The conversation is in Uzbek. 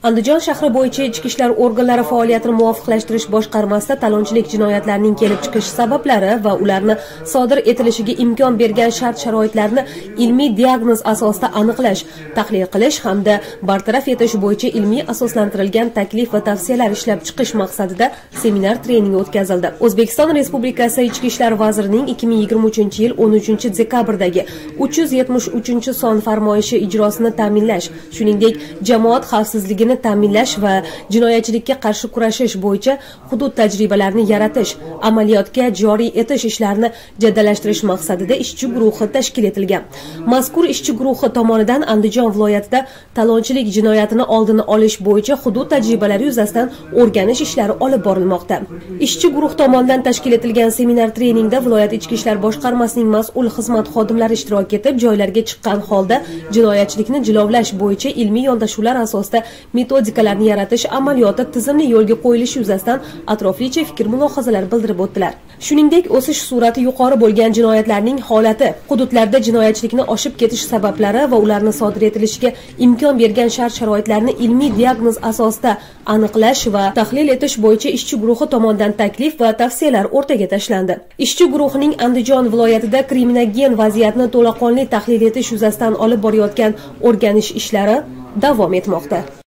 Andijon shahri bo'yicha ichki ishlar organlari faoliyatini muvofiqlashtirish boshqarmasida talonchilik jinoyatlarining kelib chiqish sabablari va ularni sodir etilishiga imkon bergan shart-sharoitlarni ilmiy diagnoz asosida aniqlash, tahlil qilish hamda bartaraf etish bo'yicha ilmiy asoslantirilgan taklif va tavsiyalar ishlab chiqish maqsadida seminar-trening o'tkazildi. O'zbekiston Respublikasi Ichki ishlar vazirining 2023-yil 13 dekabrdagi 373-son farmoyishi ijrosini ta'minlash, shuningdek jamoat xavfsizligini ta'minlash va jinoyatchilikka qarshi kurashish bo'yicha hudud tajribalarini yaratish, amaliyotga joriy etish ishlarini jadallashtirish maqsadida ishchi guruhi tashkil etilgan. Mazkur ishchi guruhi tomonidan Andijon viloyatida talonchilik jinoyatini oldini olish bo'yicha hudud tajribalari yuzasidan o'rganish ishlari olib borilmoqda. Ishchi guruh tomonidan tashkil etilgan seminar-treningda viloyat ichki ishlar boshqarmasining mas'ul xizmat xodimlari ishtirok etib, joylarga chiqqan holda jinoyatchilikni jilovlash bo'yicha ilmiy yondashuvlar asosida metodikalarni yaratish amaliyoti tizimli yo'lga qo'yilishi yuzasidan atroflicha fikr-mulohazalar bildirib o'tdilar. Shuningdek, o'sish sur'ati yuqori bo'lgan jinoyatlarning holati, hududlarda jinoyatchilikni oshib ketish sabablari va ularni sodir etilishiga imkon bergan shart-sharoitlarni ilmiy diagnoz asosida aniqlash va tahlil etish bo'yicha ishchi guruhi tomonidan taklif va tavsiyalar o'rtaga tashlandi. Ishchi guruhining Andijon viloyatida kriminogen vaziyatni to'laqonli tahlil etish yuzasidan olib borayotgan o'rganish ishlari davom etmoqda.